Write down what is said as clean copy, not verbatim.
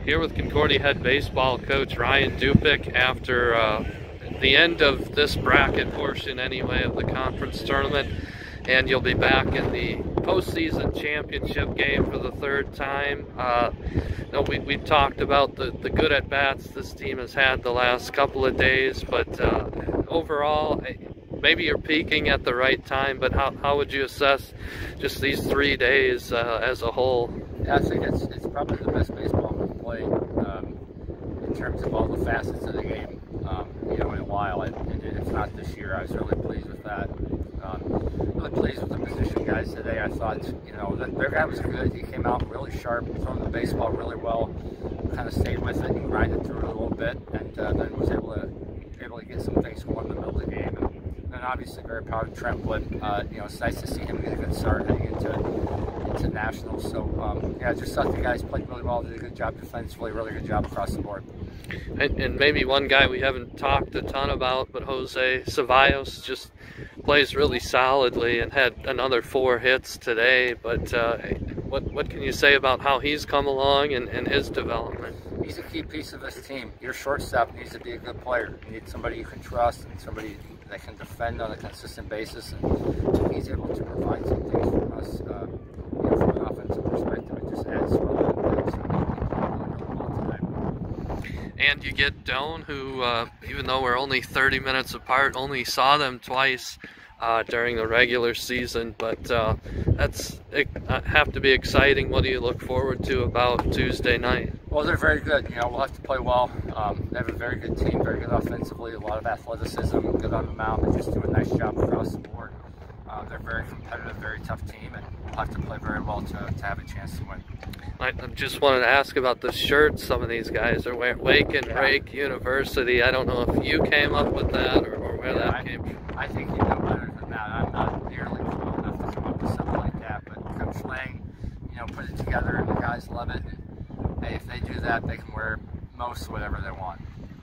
Here with Concordia Head Baseball Coach Ryan Dupic after the end of this bracket portion anyway of the conference tournament, and you'll be back in the postseason championship game for the third time. We've talked about the good at-bats this team has had the last couple of days, but overall, maybe you're peaking at the right time, but how would you assess just these 3 days as a whole? Yeah, I think it's probably the best baseball we've played in terms of all the facets of the game, in a while. And if not this year, I was really pleased with that. Really pleased with the position guys today. I thought, their guy was good. He came out really sharp, throwing the baseball really well, kind of stayed with it and grinded through it a little bit, and then was able to get some things going in the middle of the game. And then obviously very proud of Trent Wood. It's nice to see him get a good start heading into nationals. So I just thought the guys played really well, did a good job defensively, really good job across the board. And maybe one guy we haven't talked a ton about, but Jose Ceballos just plays really solidly and had another 4 hits today. But what can you say about how he's come along and his development? He's a key piece of this team. Your shortstop needs to be a good player. You need somebody you can trust and somebody that can defend on a consistent basis. And he's able to provide some things for us, from an offensive perspective. It just adds to all that. And you get Doan, who, even though we're only 30 minutes apart, only saw them twice during the regular season. But that's have to be exciting. What do you look forward to about Tuesday night? Well, they're very good. We'll have to play well. They have a very good team, very good offensively, a lot of athleticism, good on the mound. They just do a nice job across the board. They're very competitive, very tough team, and we'll have to play very well to have a chance to win. I just wanted to ask about the shirts some of these guys are wearing. Wake and Rake University. I don't know if you came up with that or where that came from. I think you know better than that. I'm not nearly cool enough to come up with something like that, but Coach Lang, put it together, and the guys love it. And hey, if they do that, they can wear most whatever they want.